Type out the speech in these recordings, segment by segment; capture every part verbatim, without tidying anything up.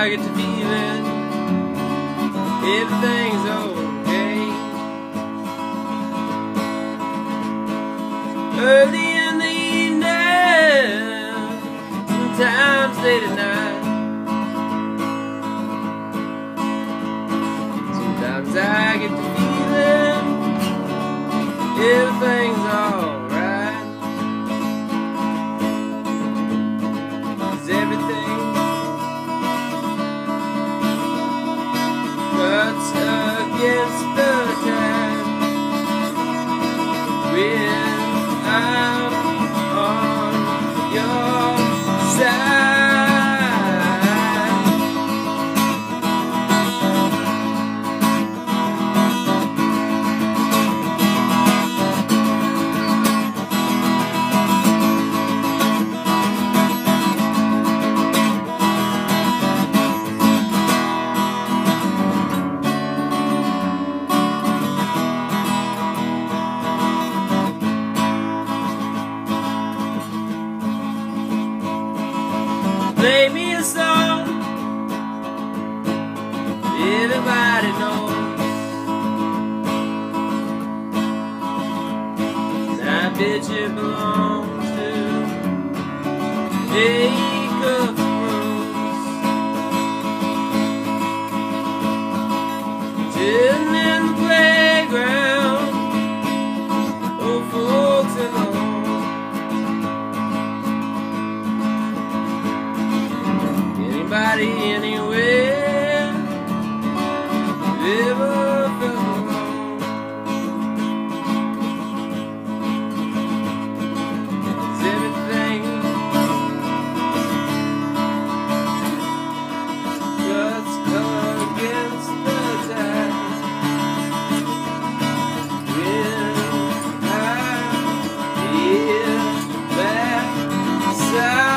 I get to feeling everything's okay. Early in the evening, sometimes late at night, sometimes I get to feeling everything's alright. 'Cause everything cuts against the tide when I'm on your side. Play me a song everybody knows. I bet you belongs to Jacob Rose. Sitting in the playground, old folks alone. Anybody, anywhere, ever felt alone. 'Cause everything cuts against the tide when I hear that sigh.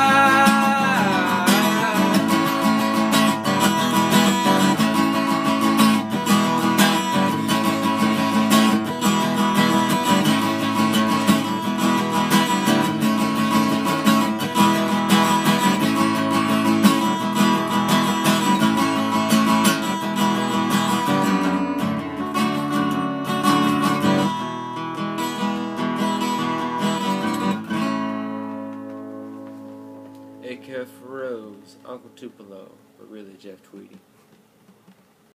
A K F Rose, Uncle Tupelo, but really Jeff Tweedy.